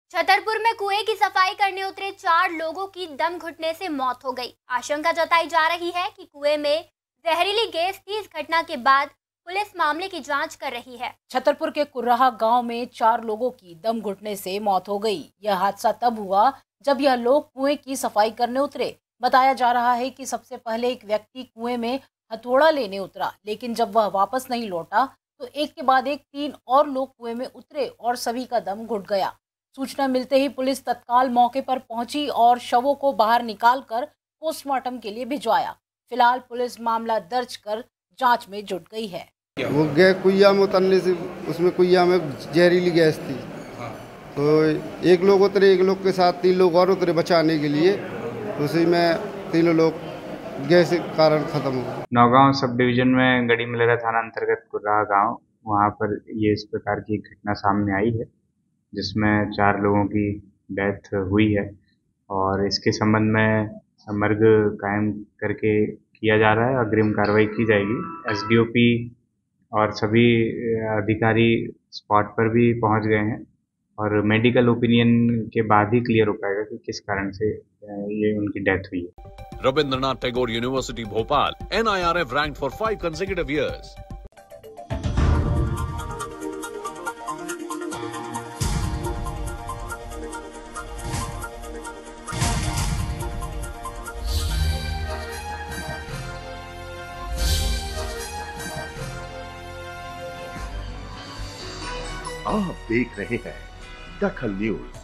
छतरपुर में कुएं की सफाई करने उतरे 4 लोगों की दम घुटने से मौत हो गई। आशंका जताई जा रही है कि कुएं में जहरीली गैस थी। इस घटना के बाद पुलिस मामले की जांच कर रही है। छतरपुर के कुर्राहा गांव में 4 लोगों की दम घुटने से मौत हो गई। यह हादसा तब हुआ जब यह लोग कुएं की सफाई करने उतरे। बताया जा रहा है कि सबसे पहले एक व्यक्ति कुएं में हथौड़ा लेने उतरा, लेकिन जब वह वापस नहीं लौटा तो एक के बाद एक 3 और लोग कुएं में उतरे और सभी का दम घुट गया। सूचना मिलते ही पुलिस तत्काल मौके पर पहुंची और शवों को बाहर निकालकर पोस्टमार्टम के लिए भिजवाया। फिलहाल पुलिस मामला दर्ज कर जांच में जुट गई है। वो गए कुइया में उतरने से, उसमें कुइया में जहरीली गैस थी। तो एक लोग उतरे, एक लोग के साथ 3 लोग और उतरे बचाने के लिए। तो उसी में 3 लोग गैस के कारण खत्म हो गए। नौगांव सब डिवीजन में गढ़ी मलेरा थाना अंतर्गत कुर्राहा गांव, वहां पर ये इस प्रकार की घटना सामने आई है जिसमें 4 लोगों की डेथ हुई है और इसके संबंध में मर्ग कायम करके किया जा रहा है। अग्रिम कार्रवाई की जाएगी। एसडीओपी और सभी अधिकारी स्पॉट पर भी पहुंच गए हैं और मेडिकल ओपिनियन के बाद ही क्लियर हो पाएगा कि किस कारण से ये उनकी डेथ हुई है। Rabindranath Tagore University, Bhopal, NIRF ranked for 5 consecutive years. आप देख रहे हैं दखल न्यूज।